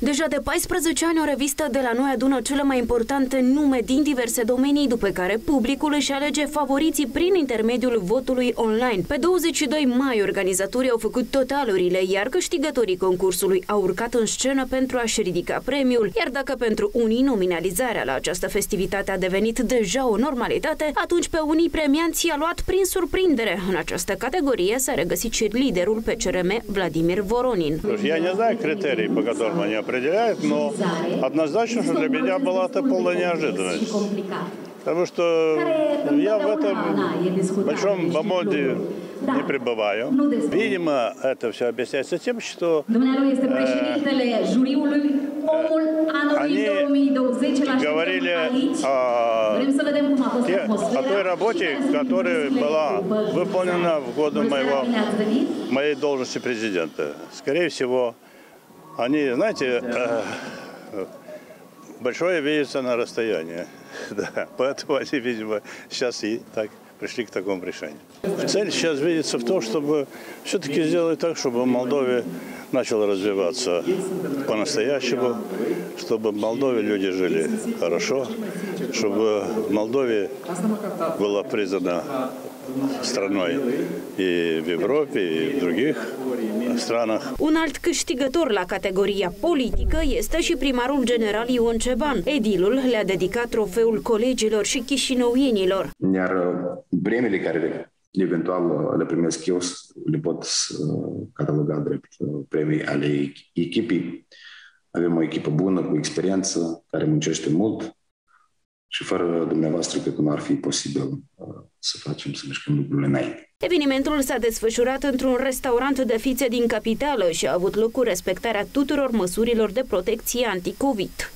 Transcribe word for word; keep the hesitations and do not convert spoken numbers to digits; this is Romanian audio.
Deja de paisprezece ani, o revistă de la noi adună cele mai importante nume din diverse domenii, după care publicul își alege favoriții prin intermediul votului online. Pe douăzeci și doi mai, organizatorii au făcut totalurile, iar câștigătorii concursului au urcat în scenă pentru a-și ridica premiul. Iar dacă pentru unii nominalizarea la această festivitate a devenit deja o normalitate, atunci pe unii premianți i-a luat prin surprindere. În această categorie s-a regăsit și liderul P C R M Vladimir Voronin. Я не знаю критерий, по которым они определяют, но однозначно, что для меня была это полная неожиданность. Потому что я в этом большом бомонде не пребываю. Видимо, это все объясняется тем, что э, они говорили о, те, о той работе, которая была выполнена в годы моего, моей должности президента. Скорее всего, они, знаете, э, большое видится на расстоянии. Да, поэтому они, видимо, сейчас и так пришли к такому решению. Цель сейчас видится в том, чтобы все-таки сделать так, чтобы в Молдове начало развиваться по-настоящему, чтобы в Молдове люди жили хорошо, чтобы в Молдове была признана страной и в Европе, и в других странах. Un alt câștigător la categoria politică este și primarul general Ion Ceban. Edilul le-a dedicat trofeul colegilor și chișinăuienilor. Iar premiile care eventual le primesc eu le pot cataloga drept premii ale echipei. Avem o echipă bună, cu experiență, care muncește mult și fără dumneavoastră cred că nu ar fi posibil să facem, să mișcăm lucrurile înainte. Evenimentul s-a desfășurat într-un restaurant de fițe din capitală și a avut loc cu respectarea tuturor măsurilor de protecție anti-Covid.